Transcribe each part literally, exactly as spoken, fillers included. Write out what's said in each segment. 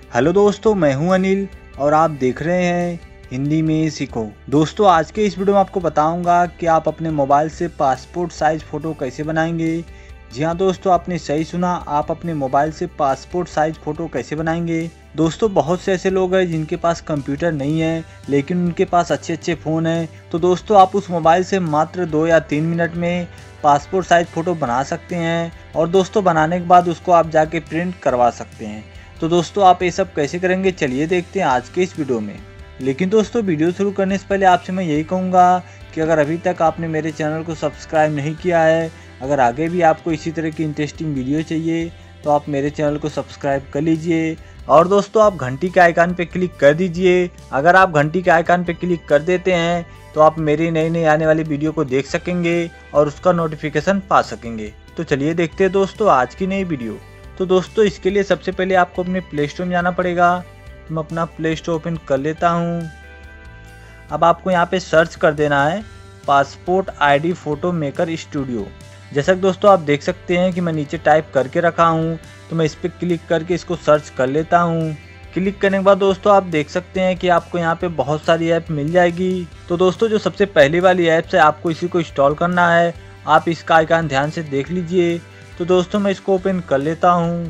Hello दोस्तों, मैं हूं अनिल और आप देख रहे हैं हिंदी में सीखो। दोस्तों, आज के इस वीडियो में आपको बताऊंगा कि आप अपने मोबाइल से पासपोर्ट साइज फ़ोटो कैसे बनाएंगे। जी हाँ दोस्तों, आपने सही सुना, आप अपने मोबाइल से पासपोर्ट साइज फ़ोटो कैसे बनाएंगे। दोस्तों, बहुत से ऐसे लोग हैं जिनके पास कंप्यूटर नहीं है लेकिन उनके पास अच्छे अच्छे फ़ोन हैं। तो दोस्तों, आप उस मोबाइल से मात्र दो या तीन मिनट में पासपोर्ट साइज फ़ोटो बना सकते हैं और दोस्तों बनाने के बाद उसको आप जाके प्रिंट करवा सकते हैं। तो दोस्तों, आप ये सब कैसे करेंगे, चलिए देखते हैं आज के इस वीडियो में। लेकिन दोस्तों, वीडियो शुरू करने से पहले आपसे मैं यही कहूँगा कि अगर अभी तक आपने मेरे चैनल को सब्सक्राइब नहीं किया है, अगर आगे भी आपको इसी तरह की इंटरेस्टिंग वीडियो चाहिए तो आप मेरे चैनल को सब्सक्राइब कर लीजिए और दोस्तों आप घंटी के आइकन पे क्लिक कर दीजिए। अगर आप घंटी के आइकन पे क्लिक कर देते हैं तो आप मेरी नई नई आने वाली वीडियो को देख सकेंगे और उसका नोटिफिकेशन पा सकेंगे। तो चलिए देखते हैं दोस्तों आज की नई वीडियो। तो दोस्तों, इसके लिए सबसे पहले आपको अपने प्ले स्टोर में जाना पड़ेगा। तो मैं अपना प्ले स्टोर ओपन कर लेता हूँ। अब आपको यहाँ पे सर्च कर देना है passport ID photo maker studio. जैसा कि दोस्तों आप देख सकते हैं कि मैं नीचे टाइप करके रखा हूँ, तो मैं इस पर क्लिक करके इसको सर्च कर लेता हूँ। क्लिक करने के बाद दोस्तों आप देख सकते हैं कि आपको यहाँ पे बहुत सारी ऐप मिल जाएगी। तो दोस्तों, जो सबसे पहली वाली ऐप है आपको इसी को इंस्टॉल करना है। आप इसका आइकन ध्यान से देख लीजिए। तो दोस्तों मैं इसको ओपन कर लेता हूँ।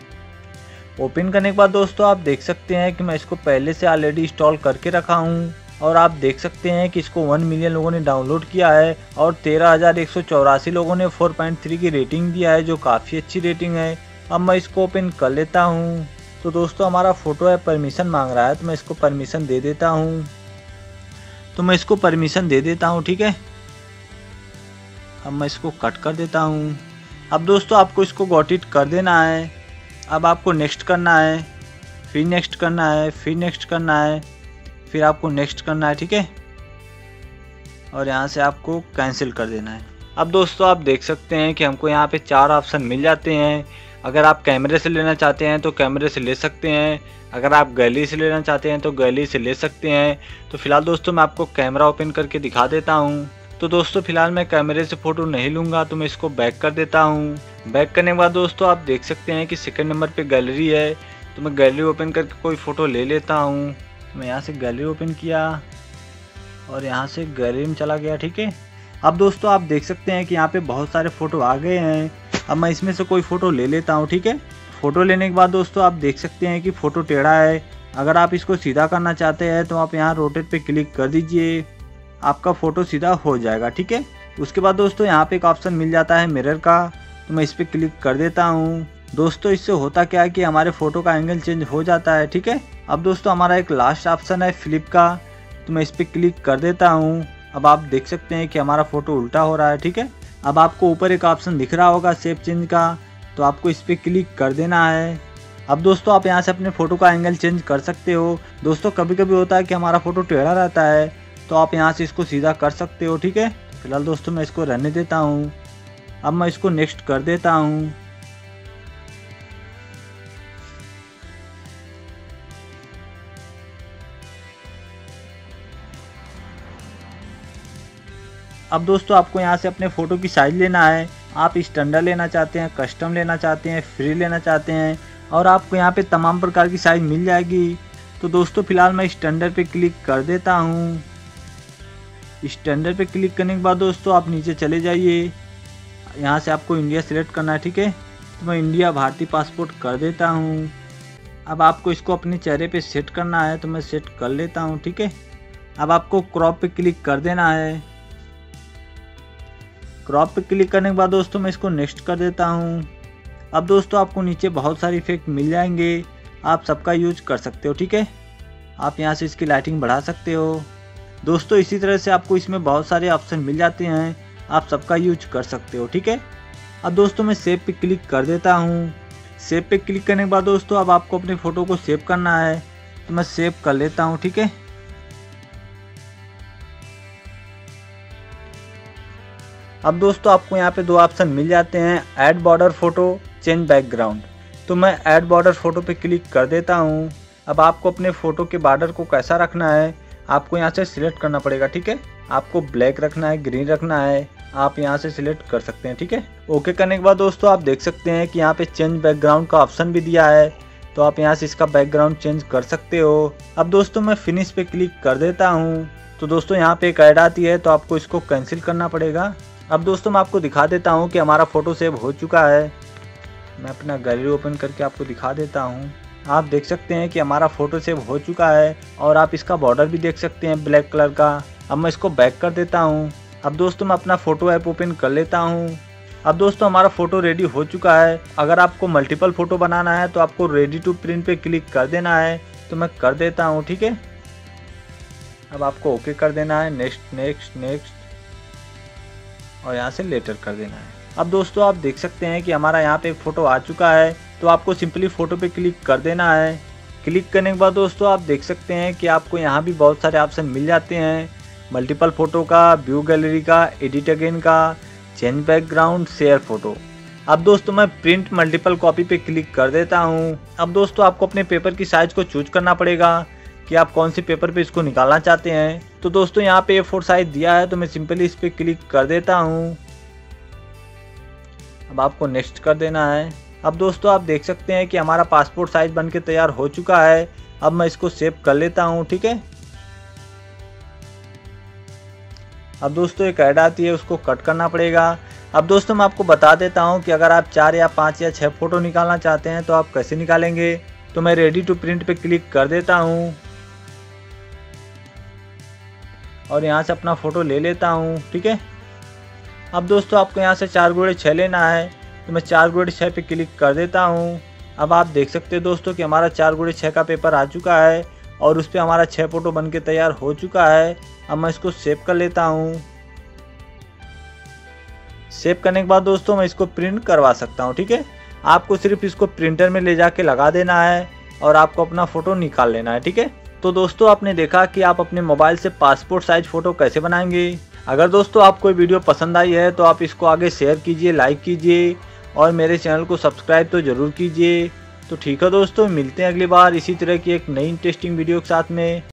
ओपन करने के बाद दोस्तों आप देख सकते हैं कि मैं इसको पहले से ऑलरेडी इंस्टॉल करके रखा हूँ और आप देख सकते हैं कि इसको वन मिलियन लोगों ने डाउनलोड किया है और तेरह हज़ार एक सौ चौरासी लोगों ने फोर पॉइंट थ्री की रेटिंग दिया है, जो काफ़ी अच्छी रेटिंग है। अब मैं इसको ओपन कर लेता हूँ। तो दोस्तों हमारा फ़ोटो है, परमिशन मांग रहा है, तो मैं इसको परमिशन दे देता हूँ। तो मैं इसको परमिशन दे देता हूँ, ठीक है। अब मैं इसको कट कर देता हूँ। अब दोस्तों आपको इसको गॉट इट कर देना है। अब आपको नेक्स्ट करना है, फिर नेक्स्ट करना है, फिर नेक्स्ट करना है, फिर आपको नेक्स्ट करना है, ठीक है। और यहाँ से आपको कैंसिल कर देना है। अब दोस्तों आप देख सकते हैं कि हमको यहाँ पे चार ऑप्शन मिल जाते हैं। अगर आप कैमरे से लेना चाहते हैं तो कैमरे से ले सकते हैं, अगर आप गैलरी से लेना चाहते हैं तो गैलरी से ले सकते हैं। तो फिलहाल दोस्तों मैं आपको कैमरा ओपन करके दिखा देता हूँ। तो दोस्तों फिलहाल मैं कैमरे से फ़ोटो नहीं लूँगा, तो मैं इसको बैक कर देता हूँ। बैक करने के बाद दोस्तों आप देख सकते हैं कि सेकंड नंबर पे गैलरी है, तो मैं गैलरी ओपन करके कोई फ़ोटो ले लेता हूँ। तो मैं यहाँ से गैलरी ओपन किया और यहाँ से गैलरी में चला गया, ठीक है। अब दोस्तों आप देख सकते हैं कि यहाँ पे बहुत सारे फ़ोटो आ गए हैं। अब मैं इसमें से कोई फ़ोटो ले लेता हूँ, ठीक है। फ़ोटो लेने के बाद दोस्तों आप देख सकते हैं कि फ़ोटो टेढ़ा है। अगर आप इसको सीधा करना चाहते हैं तो आप यहाँ रोटेट पे क्लिक कर दीजिए, आपका फ़ोटो सीधा हो जाएगा, ठीक है। उसके बाद दोस्तों यहाँ पे एक ऑप्शन मिल जाता है मिरर का, तो मैं इस पर क्लिक कर देता हूँ। दोस्तों इससे होता क्या है कि हमारे फ़ोटो का एंगल चेंज हो जाता है, ठीक है। अब दोस्तों हमारा एक लास्ट ऑप्शन है फ्लिप का, तो मैं इस पर क्लिक कर देता हूँ। अब आप देख सकते हैं कि हमारा फ़ोटो उल्टा हो रहा है, ठीक है। अब आपको ऊपर एक ऑप्शन दिख रहा होगा शेप चेंज का, तो आपको इस पर क्लिक कर देना है। अब दोस्तों आप यहाँ से अपने फ़ोटो का एंगल चेंज कर सकते हो। दोस्तों कभी कभी होता है कि हमारा फ़ोटो टेढ़ा रहता है, तो आप यहाँ से इसको सीधा कर सकते हो, ठीक है। फिलहाल दोस्तों मैं इसको रहने देता हूँ। अब मैं इसको नेक्स्ट कर देता हूँ। अब दोस्तों आपको यहाँ से अपने फ़ोटो की साइज़ लेना है। आप स्टैंडर्ड लेना चाहते हैं, कस्टम लेना चाहते हैं, फ्री लेना चाहते हैं, और आपको यहाँ पे तमाम प्रकार की साइज़ मिल जाएगी। तो दोस्तों फिलहाल मैं स्टैंडर्ड पे क्लिक कर देता हूँ। स्टैंडर्ड पे क्लिक करने के बाद दोस्तों आप नीचे चले जाइए। यहाँ से आपको इंडिया सिलेक्ट करना है, ठीक है। तो मैं इंडिया भारतीय पासपोर्ट कर देता हूँ। अब आपको इसको अपने चेहरे पे सेट करना है, तो मैं सेट कर लेता हूँ, ठीक है। अब आपको क्रॉप पे क्लिक कर देना है। क्रॉप पे क्लिक करने के बाद दोस्तों मैं इसको नेक्स्ट कर देता हूँ। अब दोस्तों आपको नीचे बहुत सारे इफेक्ट मिल जाएंगे, आप सबका यूज कर सकते हो, ठीक है। आप यहाँ से इसकी लाइटिंग बढ़ा सकते हो। दोस्तों इसी तरह से आपको इसमें बहुत सारे ऑप्शन मिल जाते हैं, आप सबका यूज कर सकते हो, ठीक है। अब दोस्तों मैं सेव पे क्लिक कर देता हूँ। सेव पे क्लिक करने के बाद दोस्तों अब आपको अपने फ़ोटो को सेव करना है, तो मैं सेव कर लेता हूँ, ठीक है। अब दोस्तों आपको यहाँ पे दो ऑप्शन मिल जाते हैं, add border photo, change background. तो मैं ऐड बॉर्डर फ़ोटो पे क्लिक कर देता हूँ। अब आपको अपने फ़ोटो के बॉर्डर को कैसा रखना है आपको यहाँ से सिलेक्ट करना पड़ेगा, ठीक है। आपको ब्लैक रखना है, ग्रीन रखना है, आप यहाँ से सिलेक्ट कर सकते हैं, ठीक है। ओके करने के बाद दोस्तों आप देख सकते हैं कि यहाँ पे चेंज बैकग्राउंड का ऑप्शन भी दिया है। तो आप यहाँ से इसका बैकग्राउंड चेंज कर सकते हो। अब दोस्तों मैं फिनिश पे क्लिक कर देता हूँ। तो दोस्तों यहाँ पे एक ऐड आती है तो आपको इसको कैंसिल करना पड़ेगा। अब दोस्तों मैं आपको दिखा देता हूँ कि हमारा फ़ोटो सेव हो चुका है। मैं अपना गैलरी ओपन करके आपको दिखा देता हूँ। आप देख सकते हैं कि हमारा फ़ोटो सेव हो चुका है और आप इसका बॉर्डर भी देख सकते हैं ब्लैक कलर का। अब मैं इसको बैक कर देता हूँ। अब दोस्तों मैं अपना फ़ोटो ऐप ओपन कर लेता हूँ। अब दोस्तों हमारा फ़ोटो रेडी हो चुका है। अगर आपको मल्टीपल फ़ोटो बनाना है तो आपको रेडी टू प्रिंट पे क्लिक कर देना है। तो मैं कर देता हूँ, ठीक है। अब आपको ओके कर देना है, नेक्स्ट नेक्स्ट नेक्स्ट, और यहाँ से लेटर कर देना है। अब दोस्तों आप देख सकते हैं कि हमारा यहाँ पे एक फ़ोटो आ चुका है। तो आपको सिंपली फ़ोटो पे क्लिक कर देना है। क्लिक करने के बाद दोस्तों आप देख सकते हैं कि आपको यहाँ भी बहुत सारे ऑप्शन मिल जाते हैं, मल्टीपल फ़ोटो का, व्यू गैलरी का, एडिट अगेन का, चेंज बैकग्राउंड, शेयर फ़ोटो। अब दोस्तों मैं प्रिंट मल्टीपल कॉपी पे क्लिक कर देता हूँ। अब दोस्तों आपको अपने पेपर की साइज़ को चूज करना पड़ेगा कि आप कौन सी पेपर पे इसको निकालना चाहते हैं। तो दोस्तों यहाँ पे ए फोर साइज दिया है तो मैं सिंपली इस पर क्लिक कर देता हूँ। अब आपको नेक्स्ट कर देना है। अब दोस्तों आप देख सकते हैं कि हमारा पासपोर्ट साइज बन के तैयार हो चुका है। अब मैं इसको सेव कर लेता हूँ, ठीक है। अब दोस्तों एक ऐड आती है, उसको कट करना पड़ेगा। अब दोस्तों मैं आपको बता देता हूँ कि अगर आप चार या पाँच या छः फ़ोटो निकालना चाहते हैं तो आप कैसे निकालेंगे। तो मैं रेडी टू प्रिंट पे क्लिक कर देता हूँ और यहाँ से अपना फ़ोटो ले लेता हूँ, ठीक है। अब दोस्तों आपको यहाँ से चार गुणे छः लेना है तो मैं चार गुणे छः पे क्लिक कर देता हूँ। अब आप देख सकते हैं दोस्तों कि हमारा चार गुणे छः का पेपर आ चुका है और उस पर हमारा छः फ़ोटो बन के तैयार हो चुका है। अब मैं इसको सेव कर लेता हूँ। सेव करने के बाद दोस्तों मैं इसको प्रिंट करवा सकता हूँ, ठीक है। आपको सिर्फ इसको प्रिंटर में ले जाके लगा देना है और आपको अपना फ़ोटो निकाल लेना है, ठीक है। तो दोस्तों आपने देखा कि आप अपने मोबाइल से पासपोर्ट साइज फ़ोटो कैसे बनाएंगे। अगर दोस्तों आपको वीडियो पसंद आई है तो आप इसको आगे शेयर कीजिए, लाइक कीजिए और मेरे चैनल को सब्सक्राइब तो ज़रूर कीजिए। तो ठीक है दोस्तों, मिलते हैं अगली बार इसी तरह की एक नई इंटरेस्टिंग वीडियो के साथ में।